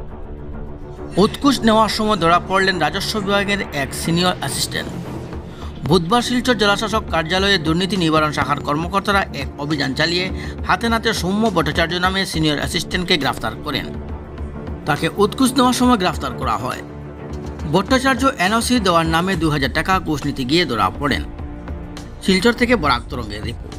উৎকুচ নেওয়ার সময় ধরা পড়লেন রাজস্ব বিভাগের এক সিনিয়র অ্যাসিস্ট্যান্ট। বুধবার শিলচর জেলাশাসক কার্যালয়ে দুর্নীতি নিবারণ শাখার কর্মকর্তারা এক অভিযান চালিয়ে হাতে নাতে সৌম্য ভট্টাচার্য নামে সিনিয়র অ্যাসিস্ট্যান্টকে গ্রেফতার করেন। তাকে উৎকুচ নেওয়ার সময় গ্রেফতার করা হয়। ভট্টাচার্য এনওসি দেওয়ার নামে ২,০০০ টাকা ঘুষ নিতে গিয়ে ধরা পড়েন। শিলচর থেকে বরাক তরঙ্গের রিপোর্ট।